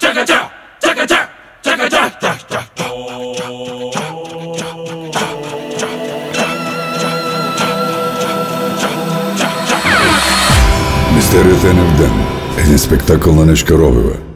Мистерията е невден. Един спектакъл на Нешка Робева.